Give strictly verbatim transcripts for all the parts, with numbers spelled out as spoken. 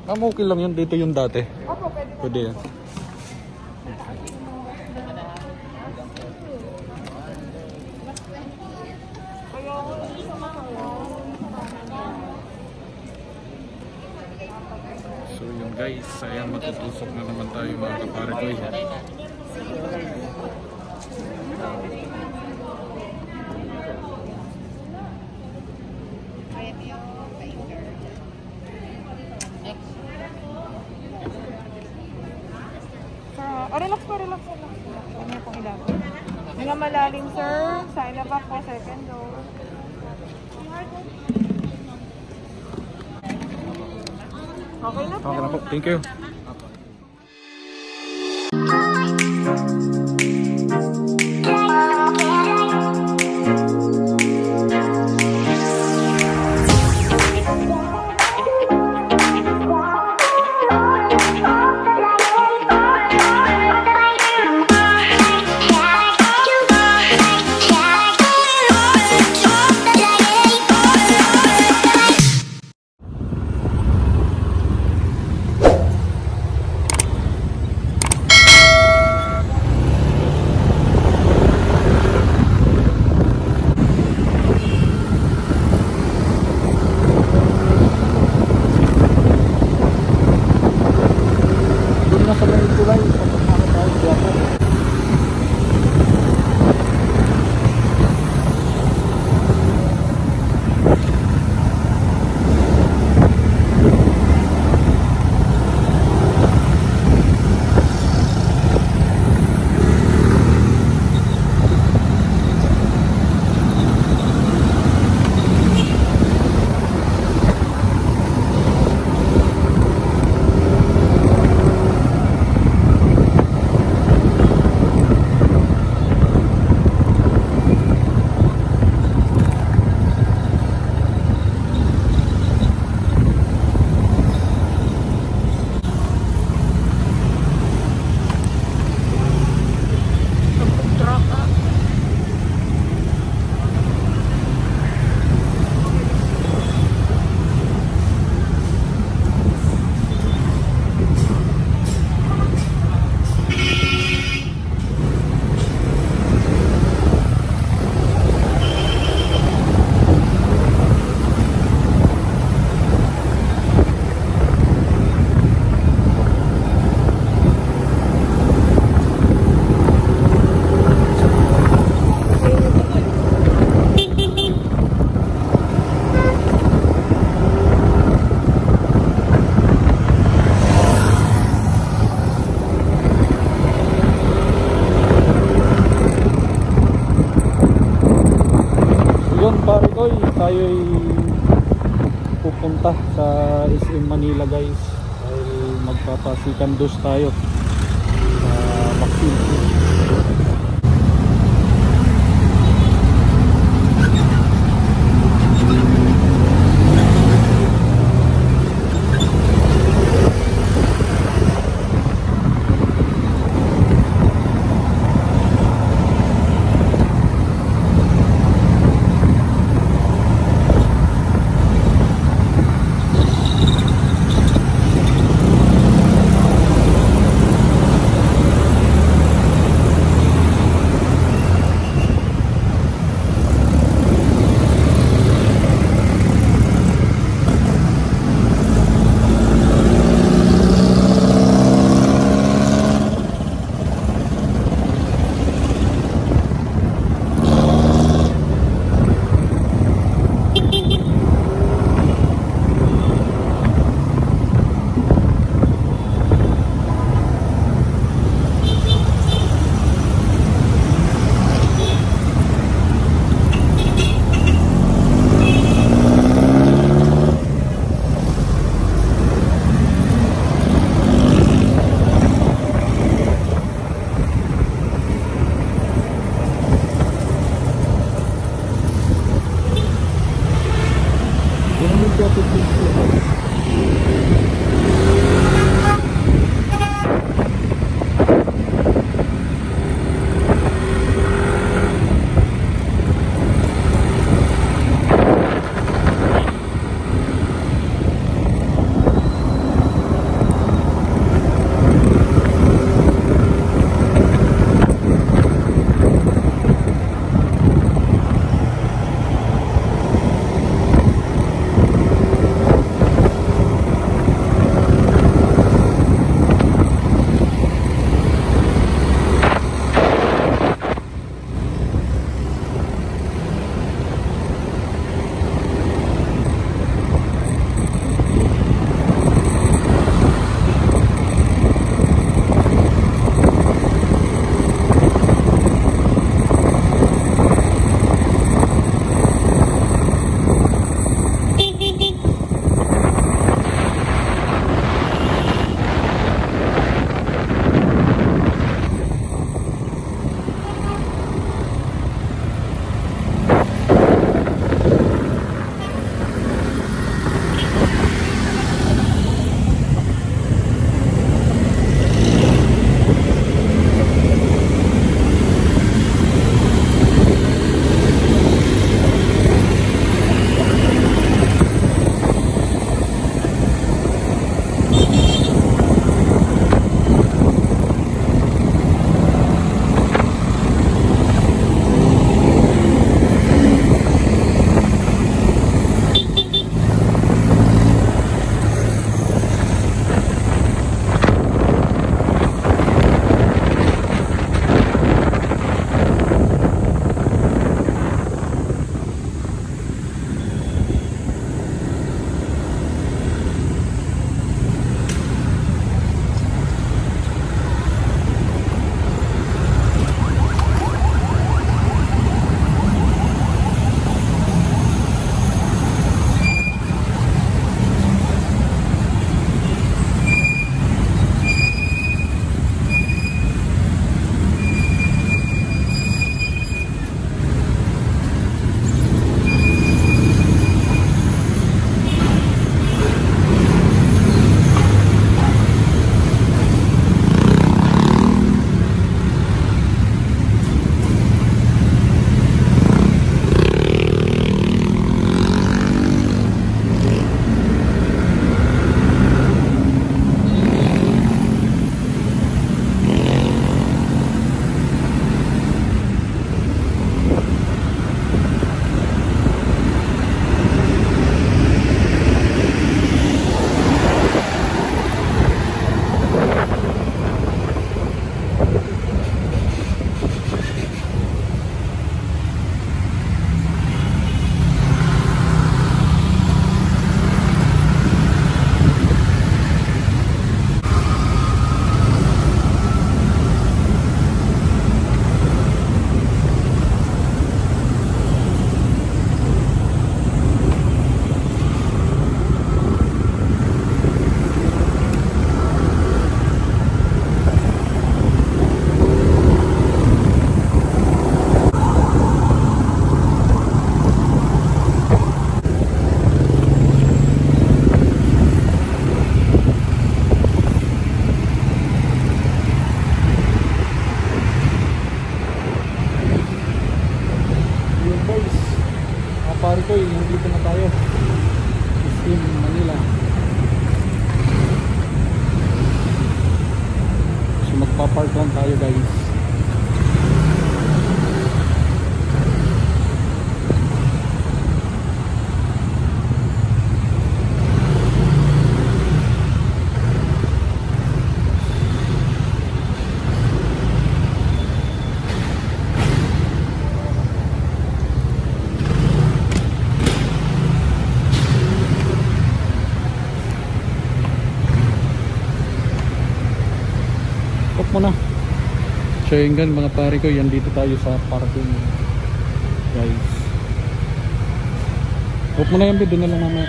Ma'am, okay lang yun. Dito yung dati. Opo, pwede. Pwede yan. So yun guys, ayan, matutusok na naman tayo mga kapare ko eh. Oh, relax po, relax, relax. Ano yung pong ilago? Mga malalim, sir. Sign up po, second door. Okay na po. Okay na po. Thank you. Tayo'y pupunta sa S M Manila guys, dahil magpapasikandos tayo sa vaccine. mga pare ko, nandito na tayo. S M Manila. So magpa-park lang tayo guys. Muna. So yun gan mga pare ko, yan dito tayo sa parking guys. Huwag mo na yan, doon na lang mamaya.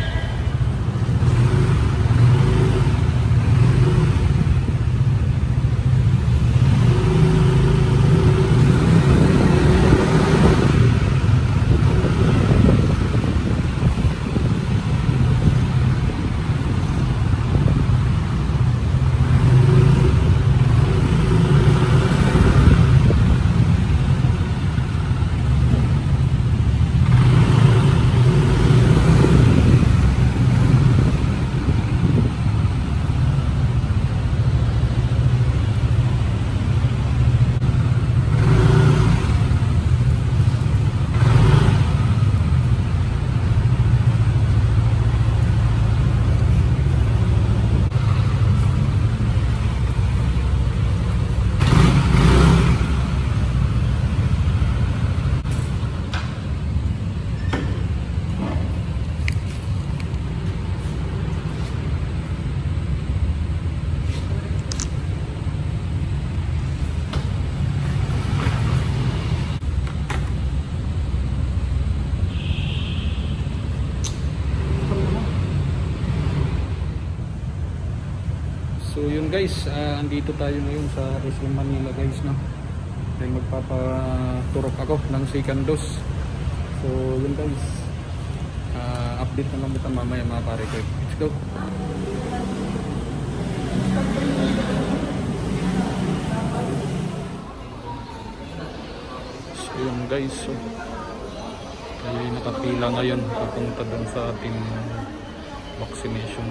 So yun guys, uh, andito tayo ngayon sa S M Manila guys, no? Dahil magpapaturok ako ng second dose. So yun guys, uh, update na lang kita mamaya mga pare ko. Let's go. So yun guys, so, ay nakapila ngayon papunta dun sa ating vaccination.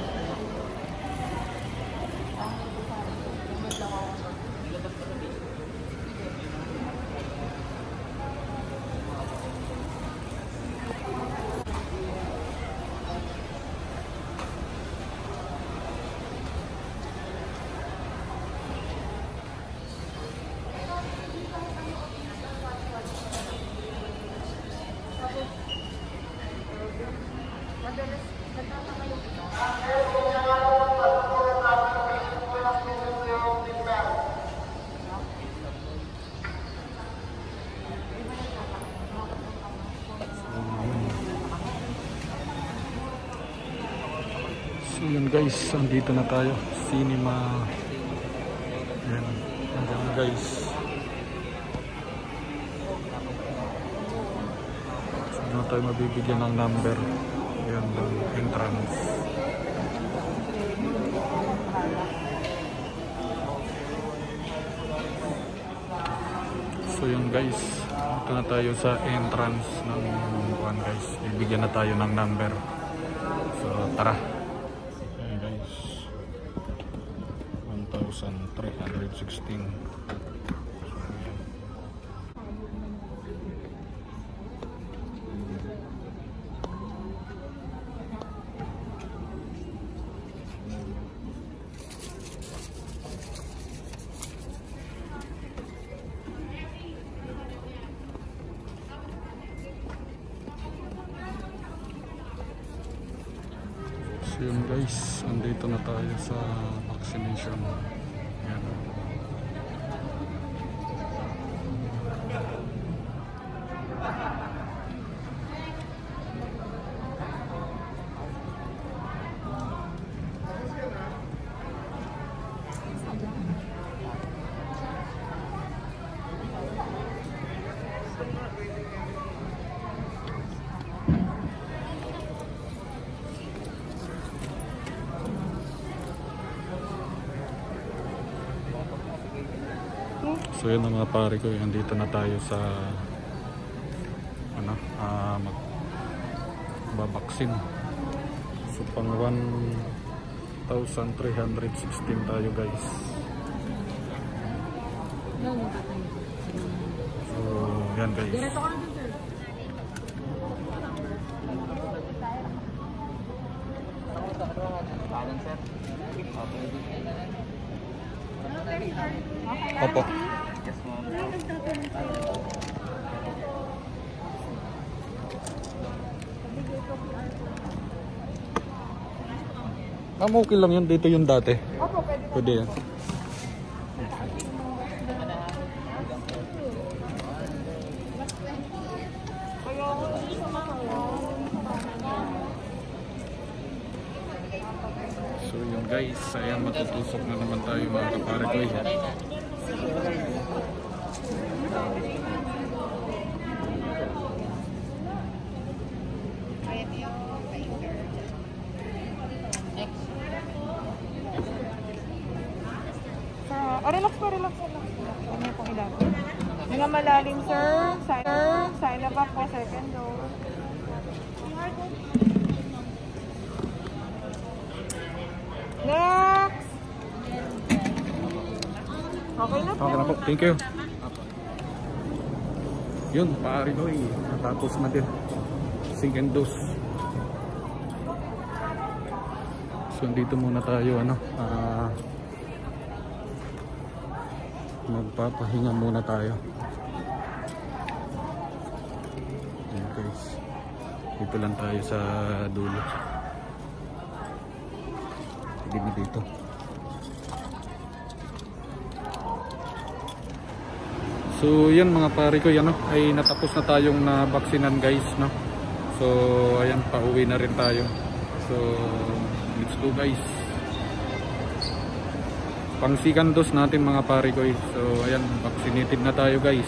So yun guys, andito na tayo, cinema. Yan, andyan guys. So na tayo mabibigyan ng number. Yan, ng entrance. So yun guys, ito na tayo sa entrance ng one guys. Bibigyan na tayo ng number. So tara. one thousand three hundred sixteen. So yun guys, andito na tayo sa vaccination. Yan. So yun mga pare ko, andito na tayo sa ano, uh, mag babaksin. So pang one thousand three hundred sixteen tayo guys. So yan guys. Opo. Yes, ma'am. Ah, okay lang yun. Dito yung dati. Opo, pwede. Pwede yan. So yun guys, ayan matutusok na naman tayo mga kapare ko. Oh, relax po, relax, relax. Ano yung pong ilagay? Mga malalim, sir. Sign, sir, sign up po, second dose. Next! Okay na po. Okay na po, thank you. Yun, pare ko eh. Natapos na din. Second dose. So dito muna tayo, ano, ah... Uh, magpapahinga muna tayo. Ayan guys, dito lang tayo sa dulo. Hindi na dito. So yan mga pare ko, yan, no? Ay natapos na tayong nabaksinan guys, no? So ayan, pauwi na rin tayo. So let's go guys. Pang second dose natin mga pare ko. So ayan, vaccinated na tayo guys.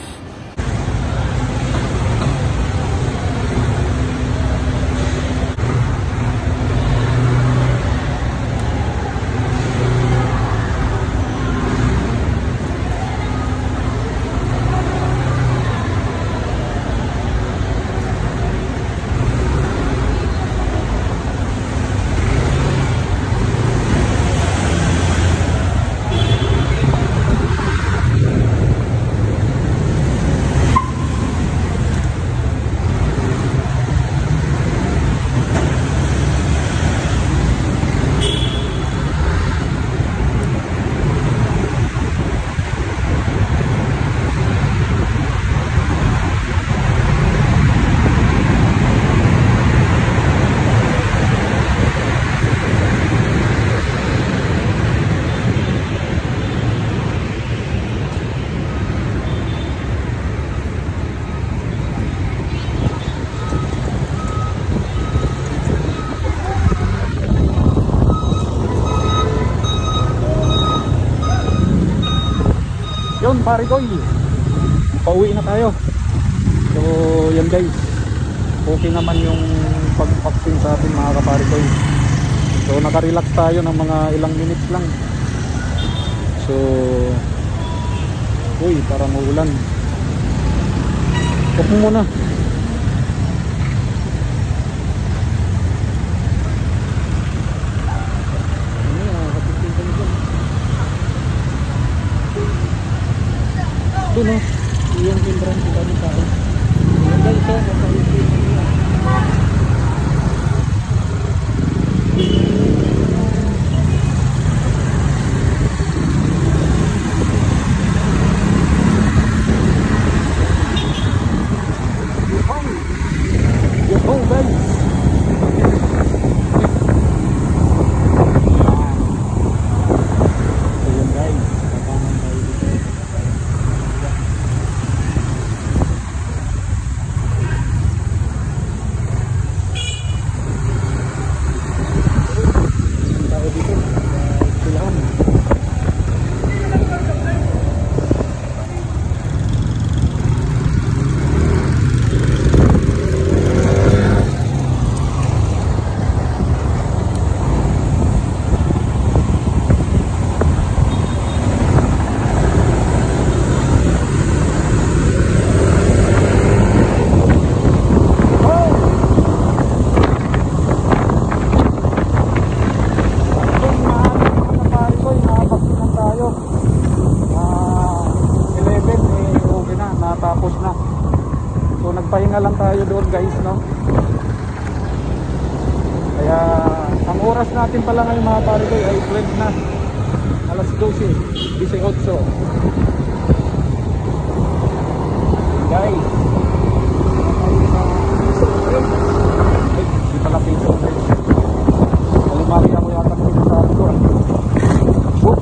Yun pare ko, pauwi na tayo. So yan guys, okay naman yung pag-vaccine sa ating mga kapare ko. So nakarelax tayo ng mga ilang minutes lang. So uy, para maulan. Stop mo muna. Ito no, yung entrance kita ng tao. Yung guys, oh, nakausin nila. Yo, guys. Ayan guys, kakanan tayo dito. yun guys, no? Kaya ang oras natin pala ngayon mga pare ko ay twelve na, alas twelve eighteen guys. Ay, di pala piso guys. Alimari ako yata ng pinasari ko. Oh.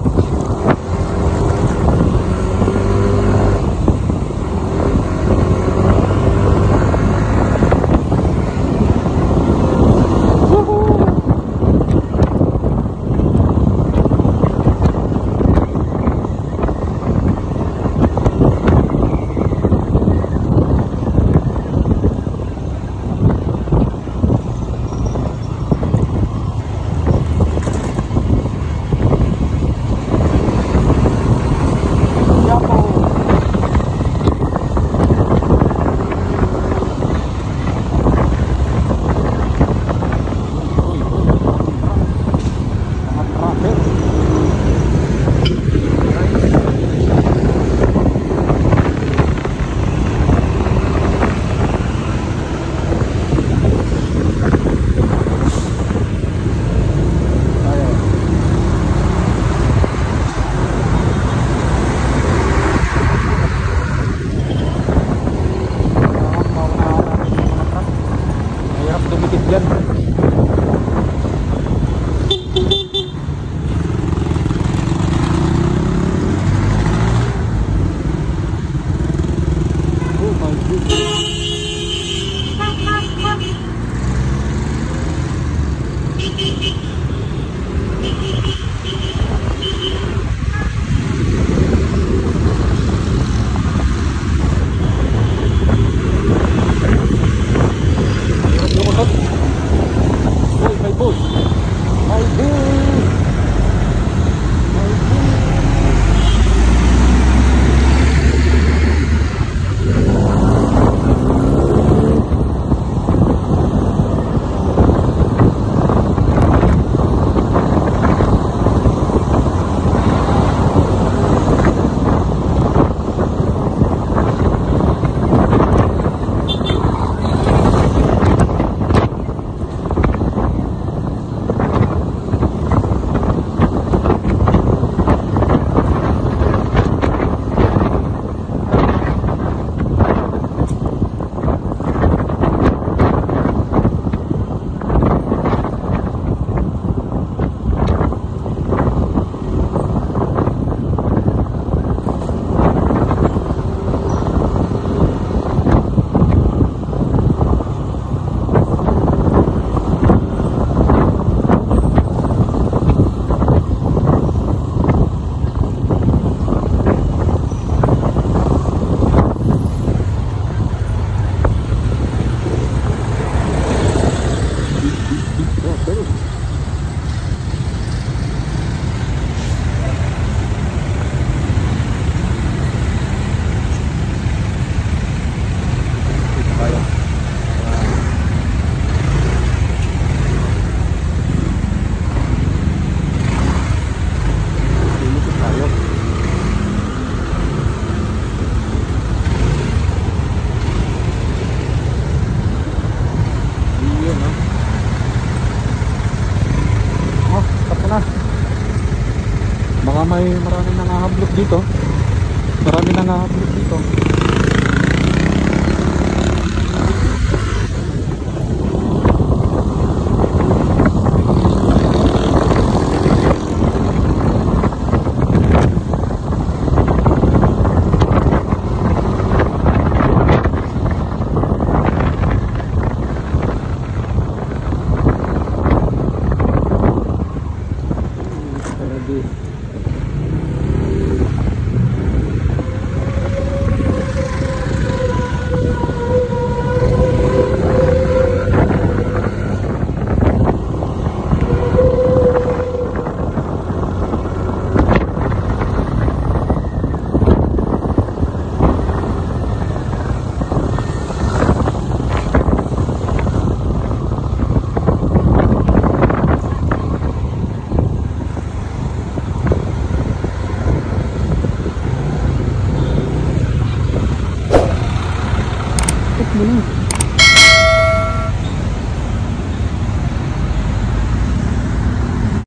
Baka may maraming nangahablok dito. Marami nangahablok dito.